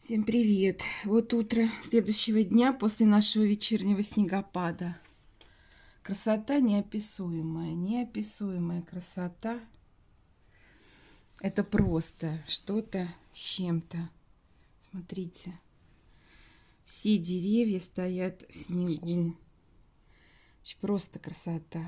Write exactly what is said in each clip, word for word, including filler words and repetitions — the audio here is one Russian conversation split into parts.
Всем привет! Вот утро следующего дня после нашего вечернего снегопада. Красота неописуемая, неописуемая красота. Это просто что-то с чем-то. Смотрите, все деревья стоят в снегу. Просто красота.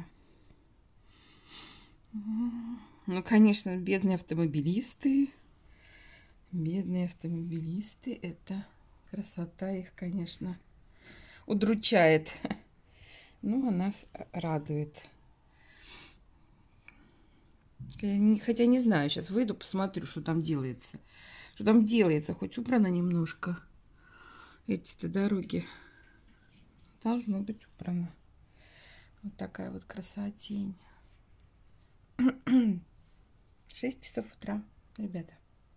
Ну, конечно, бедные автомобилисты. Бедные автомобилисты, это красота их, конечно, удручает. Ну, а нас радует. Хотя не знаю, сейчас выйду, посмотрю, что там делается. Что там делается, хоть убрано немножко. Эти-то дороги. Должно быть убрано. Вот такая вот красотень. шесть часов утра, ребята.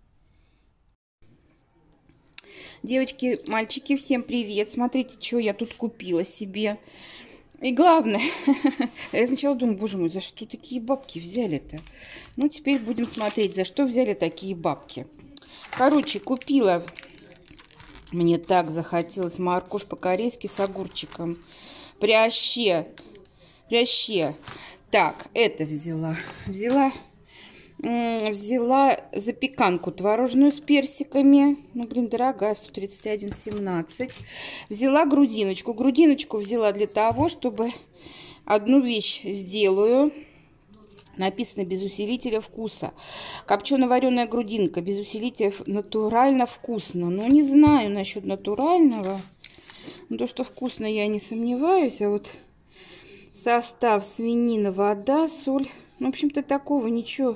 Девочки, мальчики, всем привет. Смотрите, что я тут купила себе. И главное, я сначала думаю, боже мой, за что такие бабки взяли-то? Ну, теперь будем смотреть, за что взяли такие бабки. Короче, купила, мне так захотелось, морковь по-корейски с огурчиком. Пряще, пряще. Так, это взяла. Взяла... Взяла запеканку творожную с персиками. Ну, блин, дорогая, сто тридцать один семнадцать. Взяла грудиночку. Грудиночку взяла для того, чтобы одну вещь сделаю. Написано без усилителя вкуса. Копчено-вареная грудинка без усилителя, натурально вкусно. Но не знаю насчет натурального. Но то, что вкусно, я не сомневаюсь. А вот состав: свинина, вода, соль. Ну, в общем-то, такого ничего.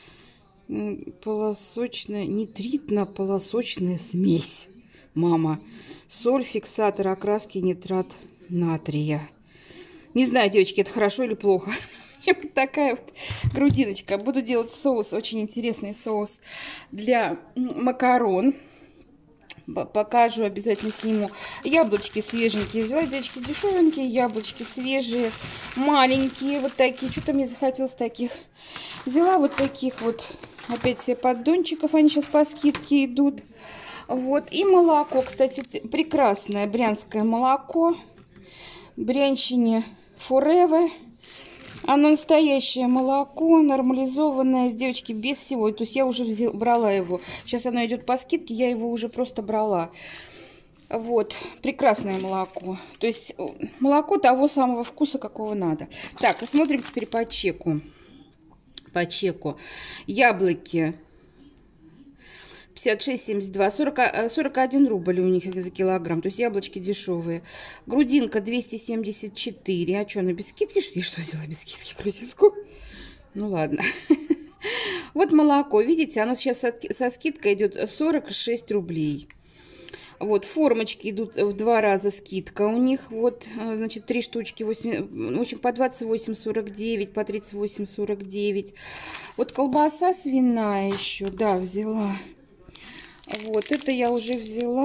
Полосочная, нитритно-полосочная смесь. Мама. Соль, фиксатор окраски, нитрат натрия. Не знаю, девочки, это хорошо или плохо. Такая вот грудиночка. Буду делать соус, очень интересный соус для макарон. Покажу, обязательно сниму. Яблочки свеженькие взяла, девочки, дешевенькие яблочки, свежие, маленькие, вот такие. Что-то мне захотелось таких. Взяла вот таких вот, опять себе поддончиков, они сейчас по скидке идут. Вот, и молоко, кстати, прекрасное брянское молоко. Брянщине Forever. Оно настоящее молоко, нормализованное, девочки, без всего. То есть я уже взяла, брала его. Сейчас оно идет по скидке, я его уже просто брала. Вот, прекрасное молоко. То есть молоко того самого вкуса, какого надо. Так, посмотрим теперь по чеку. По чеку. Яблоки пятьдесят шесть семьдесят два, сорок, сорок один рубль у них за килограмм. То есть яблочки дешевые. Грудинка двести семьдесят четыре. А что, она без скидки? Я что взяла без скидки грудинку? Ну ладно. Вот молоко. Видите, оно сейчас со скидкой идет сорок шесть рублей. Вот, формочки идут в два раза скидка у них. Вот, значит, три штучки, восемь, в общем, по двадцать восемь сорок девять, по тридцать восемь сорок девять. Вот колбаса свиная еще, да, взяла. Вот, это я уже взяла.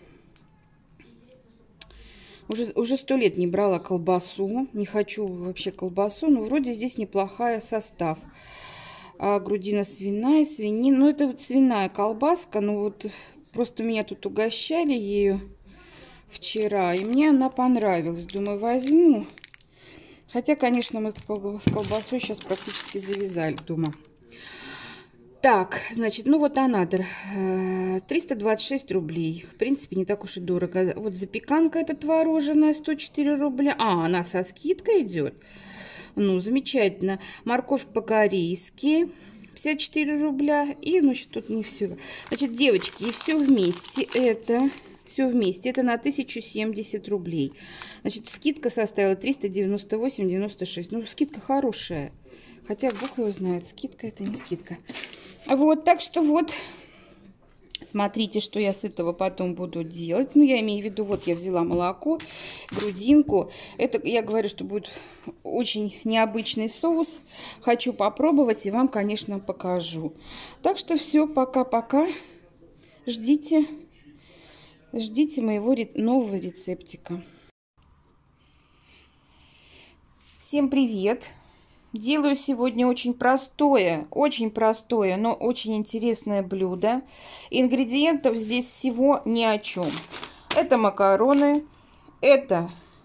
Уже, уже сто лет не брала колбасу. Не хочу вообще колбасу, но вроде здесь неплохая состав. А, грудина свиная, свинина. Ну, это вот свиная колбаска, ну вот... Просто меня тут угощали ею вчера, и мне она понравилась. Думаю, возьму. Хотя, конечно, мы с колбасой сейчас практически завязали дома. Так, значит, ну вот она, триста двадцать шесть рублей. В принципе, не так уж и дорого. Вот запеканка эта творожная, сто четыре рубля. А, она со скидкой идет. Ну, замечательно. Морковь по-корейски. пятьдесят четыре рубля. И, ну, что тут не все. Значит, девочки, и все вместе это, все вместе, это на тысячу семьдесят рублей. Значит, скидка составила триста девяносто восемь девяносто шесть. Ну, скидка хорошая. Хотя, бог его знает, скидка это не скидка. Вот, так что вот, смотрите, что я с этого потом буду делать. Ну, я имею в виду, вот я взяла молоко, грудинку. Это, я говорю, что будет очень необычный соус. Хочу попробовать и вам, конечно, покажу. Так что все, пока-пока. Ждите, ждите моего нового рецептика. Всем привет! делаю сегодня очень простое, очень простое, но очень интересное блюдо. Ингредиентов здесь всего ни о чем. Это макароны, это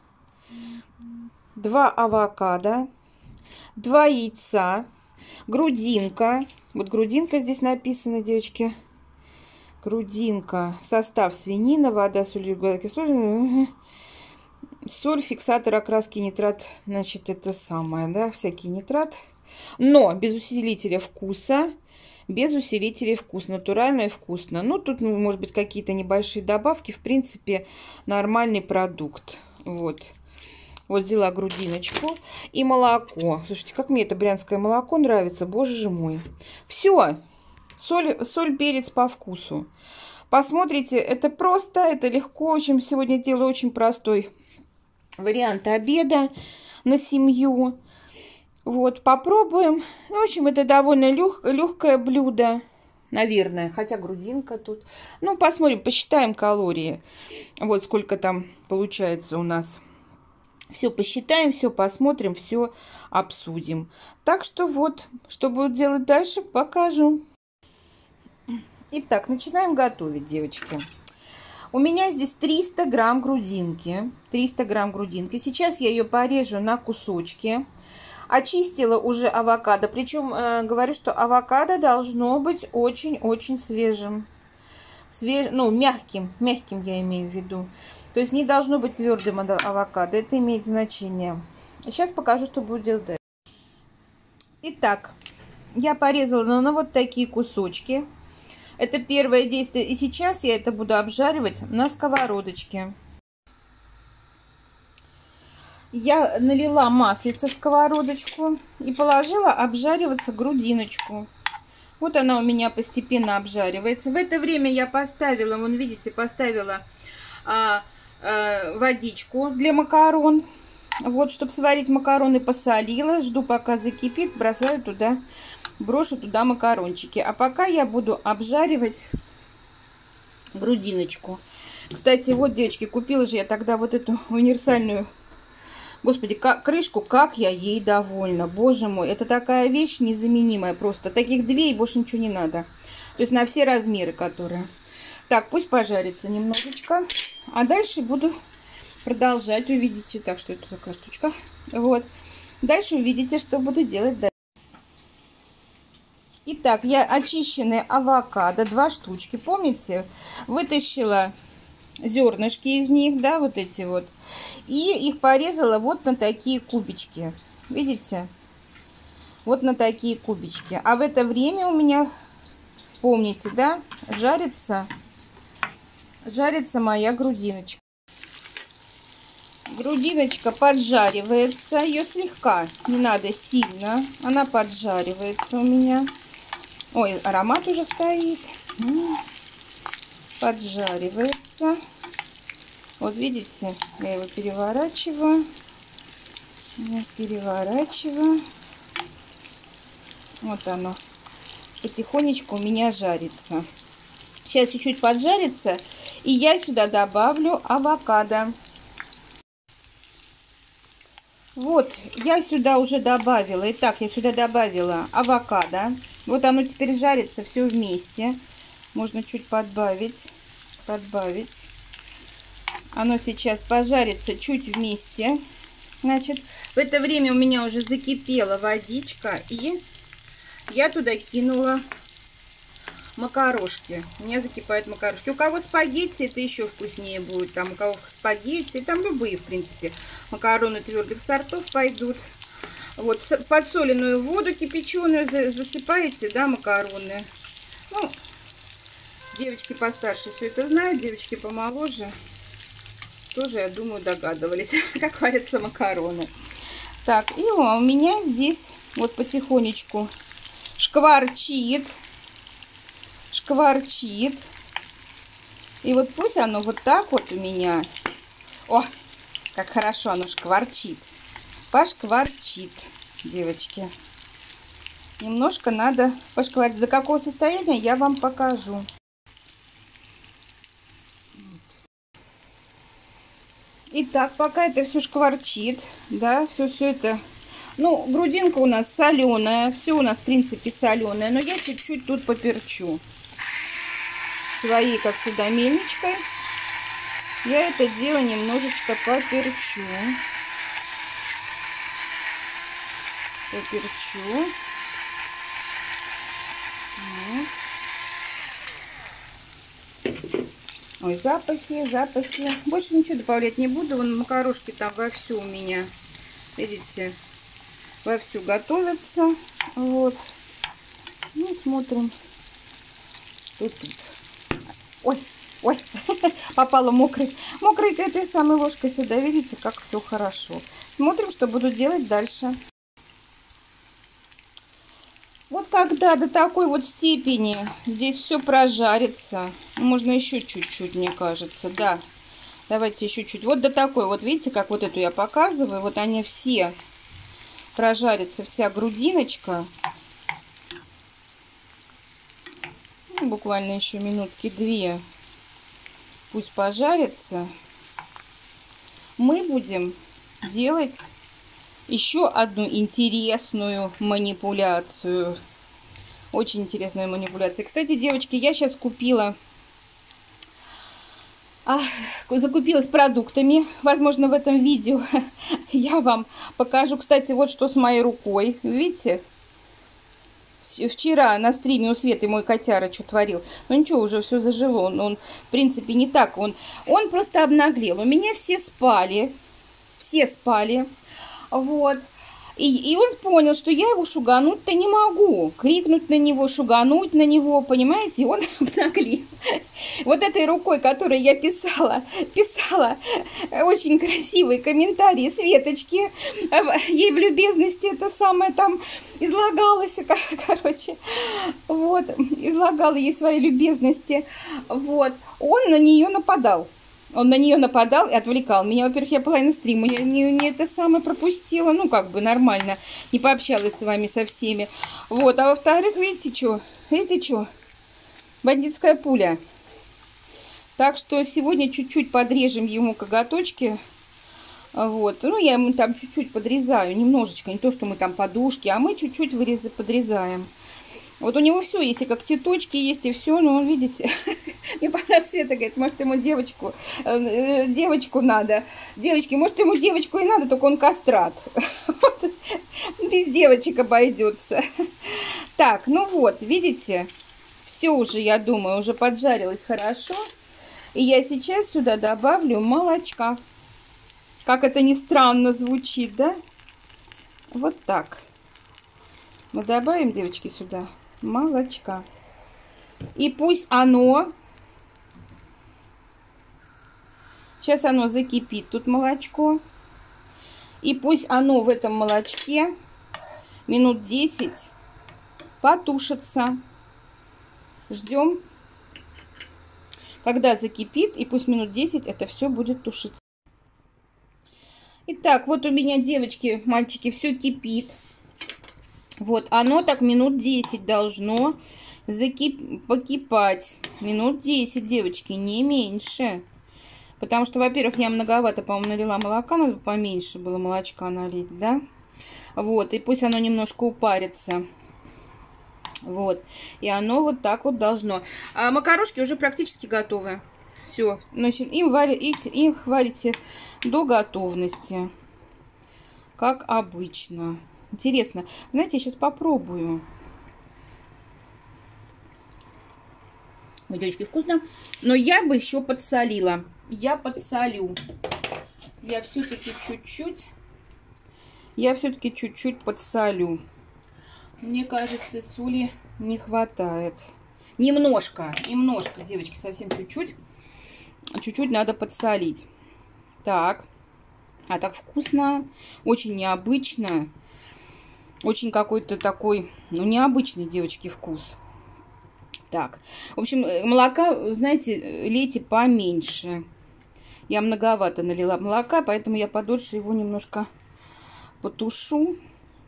два авокадо, два яйца, грудинка. Вот грудинка здесь написана, девочки. Грудинка. Состав: свинина, вода, соль, кислота, соль, фиксатор, окраски, нитрат. Значит, это самое, да, всякий нитрат. Но без усилителя вкуса. Без усилителя вкус. Натурально и вкусно. Ну, тут, ну, может быть, какие-то небольшие добавки. В принципе, нормальный продукт. Вот. Вот взяла грудиночку и молоко. Слушайте, как мне это брянское молоко нравится. Боже же мой. Все. Соль, соль, перец по вкусу. Посмотрите, это просто, это легко. В общем, сегодня делаю очень простой вариант обеда на семью. Вот, попробуем. В общем, это довольно лег, легкое блюдо, наверное. Хотя грудинка тут. Ну, посмотрим, посчитаем калории. Вот сколько там получается у нас. Все посчитаем, все посмотрим, все обсудим. Так что вот, что буду делать дальше, покажу. Итак, начинаем готовить, девочки. У меня здесь триста грамм грудинки. триста грамм грудинки. Сейчас я ее порежу на кусочки. Очистила уже авокадо. Причем э, говорю, что авокадо должно быть очень-очень свежим. Свеж... Ну, мягким. Мягким я имею в виду. То есть не должно быть твердым авокадо. Это имеет значение. Сейчас покажу, что буду делать дальше. Итак, я порезала на, на вот такие кусочки. Это первое действие. И сейчас я это буду обжаривать на сковородочке. Я налила маслица в сковородочку и положила обжариваться грудиночку. Вот она у меня постепенно обжаривается. В это время я поставила, вон видите, поставила а, а, водичку для макарон. Вот, чтобы сварить макароны, посолила. Жду, пока закипит, бросаю туда, брошу туда макарончики. А пока я буду обжаривать грудиночку. Кстати, вот, девочки, купила же я тогда вот эту универсальную, господи, как, крышку, как я ей довольна. Боже мой, это такая вещь незаменимая просто. Таких две и больше ничего не надо. То есть на все размеры, которые. Так, пусть пожарится немножечко. А дальше буду продолжать. Увидите, так что это такая штучка. Вот. Дальше увидите, что буду делать дальше. Итак, я очищенные авокадо, два штучки, помните, вытащила зернышки из них, да, вот эти вот, и их порезала вот на такие кубички, видите, вот на такие кубички. А в это время у меня, помните, да, жарится, жарится моя грудиночка. Грудиночка поджаривается, ее слегка, не надо сильно, она поджаривается у меня. Ой, аромат уже стоит. Поджаривается. Вот видите, я его переворачиваю. Переворачиваю. Вот оно. Потихонечку у меня жарится. Сейчас чуть-чуть поджарится. И я сюда добавлю авокадо. Вот, я сюда уже добавила. Итак, я сюда добавила авокадо. Вот оно теперь жарится все вместе. Можно чуть подбавить. Подбавить. Оно сейчас пожарится чуть вместе. Значит, в это время у меня уже закипела водичка. И я туда кинула макарошки. У меня закипают макарошки. У кого спагетти, это еще вкуснее будет. Там у кого спагетти, там любые, в принципе, макароны твердых сортов пойдут. Вот, в подсоленную воду кипяченую засыпаете, да, макароны. Ну, девочки постарше все это знают, девочки помоложе тоже, я думаю, догадывались, как варятся макароны. Так, и у меня здесь вот потихонечку шкварчит. Шкварчит. И вот пусть оно вот так вот у меня. О, как хорошо оно шкварчит. Пошкварчит, девочки. Немножко надо пошкварить. До какого состояния я вам покажу. Итак, пока это все шкварчит, да, все, все это Ну, грудинка у нас соленая. Все у нас, в принципе, соленое. Но я чуть-чуть тут поперчу. Своей, как всегда, мельничкой. Я это дело немножечко поперчу. Поперчу. Вот. Ой, запахи, запахи. Больше ничего добавлять не буду. Вон макарошки там вовсю у меня, видите, вовсю готовятся. Вот. Ну, смотрим, что тут. Ой, ой, попала мокрой, мокрой к этой самой ложкой сюда. Видите, как все хорошо. Смотрим, что буду делать дальше. Вот когда до такой вот степени здесь все прожарится, можно еще чуть-чуть, мне кажется, да. Давайте еще чуть. Вот до такой, вот видите, как вот эту я показываю, вот они все прожарятся, вся грудиночка. Ну, буквально еще минутки две. Пусть пожарится. Мы будем делать еще одну интересную манипуляцию. Очень интересная манипуляция. Кстати, девочки, я сейчас купила... А, закупилась продуктами. Возможно, в этом видео я вам покажу. Кстати, вот что с моей рукой. Видите? Вчера на стриме у Светы мой котяра что творил. Но ничего, уже все зажило. Он, он, в принципе, не так. Он, он просто обнаглел. У меня все спали. Все спали. Вот. И, и он понял, что я его шугануть-то не могу. Крикнуть на него, шугануть на него, понимаете? И он обнаглел. Вот этой рукой, которой я писала, писала очень красивые комментарии Светочки. Ей в любезности это самое там излагалось, короче. Вот, излагала ей свои любезности. Вот. Он на нее нападал. Он на нее нападал и отвлекал меня. Во-первых, я половину стрима не, не, не это самое пропустила. Ну, как бы нормально. Не пообщалась с вами со всеми. Вот. А во-вторых, видите, что? Видите, что? Бандитская пуля. Так что сегодня чуть-чуть подрежем ему коготочки. Вот. Ну, я ему там чуть-чуть подрезаю. Немножечко. Не то, что мы там подушки. А мы чуть-чуть вырез... подрезаем. Вот у него все есть, и когтеточки есть, и все, но он, видите, мне понравилось, Света говорит, может ему девочку, э, девочку надо, девочки, может ему девочку и надо, только он кастрат, без девочек обойдется. Так, ну вот, видите, все уже, я думаю, уже поджарилось хорошо, и я сейчас сюда добавлю молочка, как это ни странно звучит, да, вот так. Мы добавим, девочки, сюда молочка. И пусть оно... Сейчас оно закипит, тут молочко. И пусть оно в этом молочке минут десять потушится. Ждем, когда закипит. И пусть минут десять это все будет тушиться. Итак, вот у меня, девочки, мальчики, все кипит. Вот, оно так минут десять должно закип... покипать. Минут десять, девочки, не меньше. Потому что, во-первых, я многовато, по-моему, налила молока. Надо поменьше было молочка налить, да? Вот, и пусть оно немножко упарится. Вот, и оно вот так вот должно. А макарошки уже практически готовы. Все, значит, им варя... их варите до готовности. Как обычно. Интересно. Знаете, я сейчас попробую. Ой, девочки, вкусно. Но я бы еще подсолила. Я подсолю. Я все-таки чуть-чуть. Я все-таки чуть-чуть подсолю. Мне кажется, соли не хватает. Немножко. Немножко, девочки, совсем чуть-чуть. Чуть-чуть надо подсолить. Так. А так вкусно. Очень необычно. Очень какой-то такой, ну, необычный, девочки, вкус. Так, в общем, молока, знаете, лейте поменьше. Я многовато налила молока, поэтому я подольше его немножко потушу.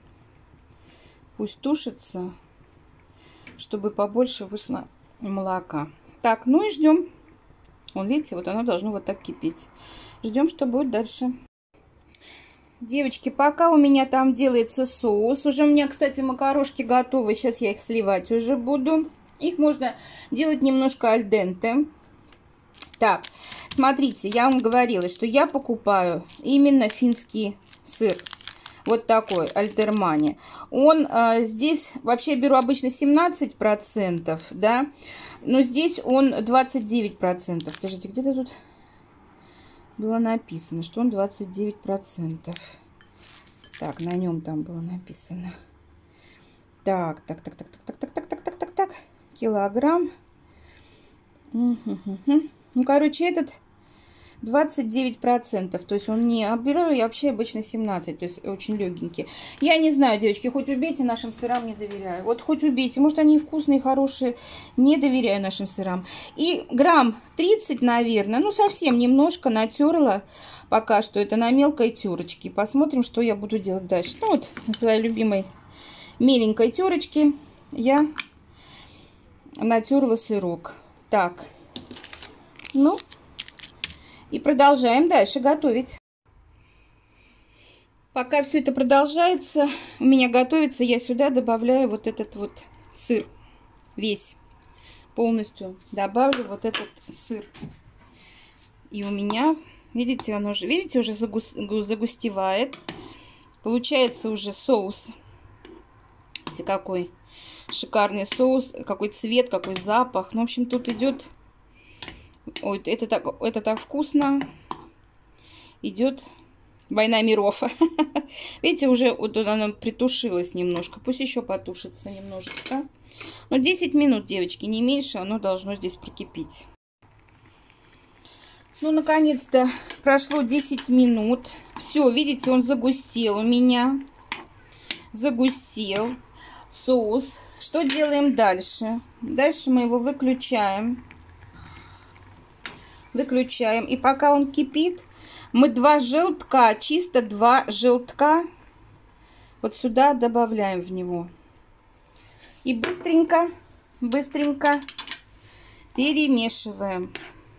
Пусть тушится, чтобы побольше вышло молока. Так, ну и ждем. Вон, видите, вот оно должно вот так кипеть. Ждем, что будет дальше. Девочки, пока у меня там делается соус, уже у меня, кстати, макарошки готовы, сейчас я их сливать уже буду. Их можно делать немножко аль денте. Так, смотрите, я вам говорила, что я покупаю именно финский сыр. Вот такой, Альтермани. Он а, здесь, вообще я беру обычно семнадцать процентов, да, но здесь он двадцать девять процентов. Подождите, где-то тут было написано, что он двадцать девять процентов. Так, на нем там было написано. Так, так, так, так, так, так, так, так, так, так, так, так, килограмм. Ну, короче, этот двадцать девять процентов, то есть он не обираю, я вообще обычно семнадцать, то есть очень легенький. Я не знаю, девочки, хоть убейте, нашим сырам не доверяю. Вот хоть убейте, может они вкусные, хорошие, не доверяю нашим сырам. И грамм тридцать, наверное, ну совсем немножко натерла пока что это на мелкой терочке. Посмотрим, что я буду делать дальше. Ну вот, на своей любимой меленькой терочке я натерла сырок. Так, ну... И продолжаем дальше готовить. Пока все это продолжается, у меня готовится, я сюда добавляю вот этот вот сыр. Весь. Полностью добавлю вот этот сыр. И у меня, видите, он уже, видите, уже загус, загустевает. Получается уже соус. Видите, какой шикарный соус, какой цвет, какой запах. Ну, в общем, тут идет... Ой, это так, это так вкусно. Идет война миров. Видите, уже вот она притушилась немножко. Пусть еще потушится немножечко. Но десять минут, девочки, не меньше, оно должно здесь прокипеть. Ну, наконец-то прошло десять минут. Все, видите, он загустел у меня. Загустел соус. Что делаем дальше? Дальше мы его выключаем. Выключаем. И пока он кипит, мы два желтка, чисто два желтка вот сюда добавляем в него. И быстренько, быстренько перемешиваем.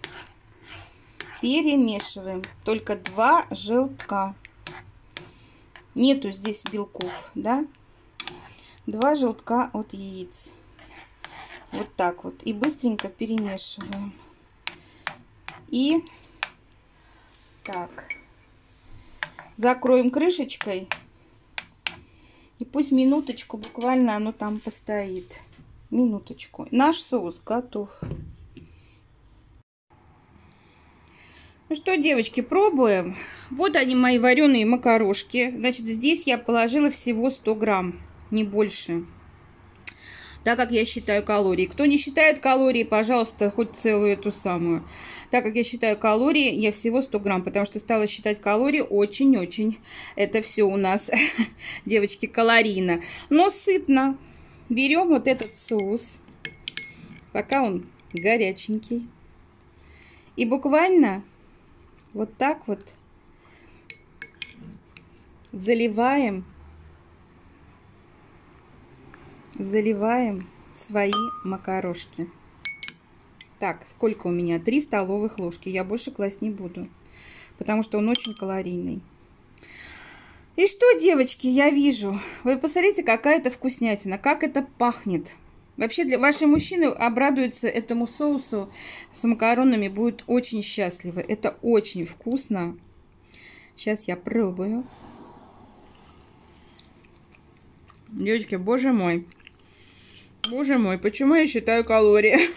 Перемешиваем. Только два желтка. Нету здесь белков, да? Два желтка от яиц. Вот так вот. И быстренько перемешиваем. И так, закроем крышечкой. И пусть минуточку, буквально оно там постоит. Минуточку. Наш соус готов. Ну что, девочки, пробуем. Вот они, мои вареные макарошки. Значит, здесь я положила всего сто грамм, не больше. Так как я считаю калории. Кто не считает калории, пожалуйста, хоть целую эту самую. Так как я считаю калории, я всего сто грамм, потому что стала считать калории очень-очень. Это все у нас, девочки, калорийно. Но сытно. Берем вот этот соус, пока он горяченький. И буквально вот так вот заливаем. Заливаем свои макарошки. Так, сколько у меня? три столовых ложки. Я больше класть не буду, потому что он очень калорийный. И что, девочки, я вижу? Вы посмотрите, какая это вкуснятина, как это пахнет. Вообще, для ваши мужчины обрадуются этому соусу с макаронами, будут очень счастливы. Это очень вкусно. Сейчас я пробую. Девочки, боже мой. Боже мой, почему я считаю калории?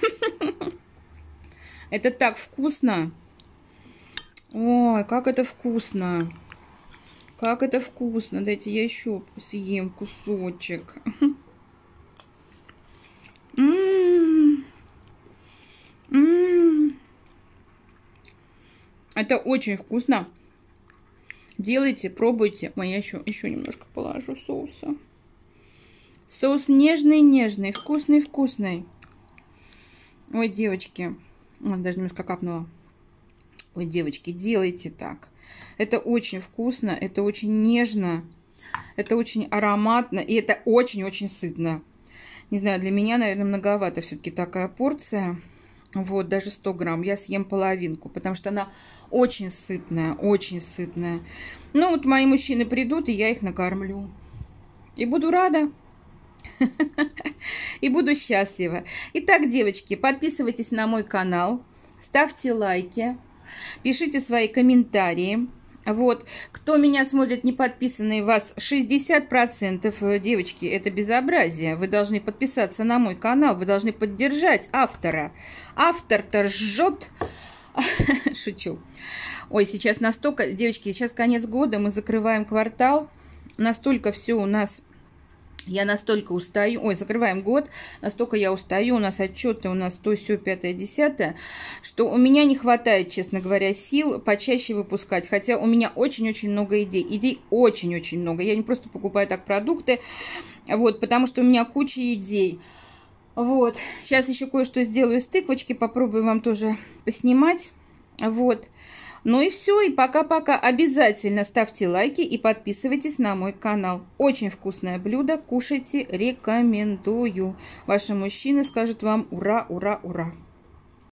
Это так вкусно. Ой, как это вкусно. Как это вкусно. Дайте я еще съем кусочек. М-м-м. М-м-м. Это очень вкусно. Делайте, пробуйте. Ой, я еще, еще немножко положу соуса. Соус нежный-нежный, вкусный-вкусный. Ой, девочки. Ой, даже немножко капнула. Ой, девочки, делайте так. Это очень вкусно, это очень нежно, это очень ароматно и это очень-очень сытно. Не знаю, для меня, наверное, многовато все-таки такая порция. Вот, даже сто грамм. Я съем половинку, потому что она очень сытная, очень сытная. Ну, вот мои мужчины придут, и я их накормлю. И буду рада. И буду счастлива. Итак, девочки, подписывайтесь на мой канал, ставьте лайки, пишите свои комментарии. Вот, кто меня смотрит не подписанные, вас шестьдесят процентов, девочки, это безобразие. Вы должны подписаться на мой канал, вы должны поддержать автора. Автор-то жжет. Шучу. Ой, сейчас настолько, девочки, сейчас конец года, мы закрываем квартал. Настолько все у нас... Я настолько устаю, ой, закрываем год, настолько я устаю, у нас отчеты, у нас то, сё, пятое, десятое, что у меня не хватает, честно говоря, сил почаще выпускать, хотя у меня очень-очень много идей, идей очень-очень много, я не просто покупаю так продукты, вот, потому что у меня куча идей, вот, сейчас еще кое-что сделаю из тыквочки, попробую вам тоже поснимать, вот. Ну и все, и пока-пока. Обязательно ставьте лайки и подписывайтесь на мой канал. Очень вкусное блюдо, кушайте, рекомендую. Ваши мужчины скажут вам ура, ура, ура.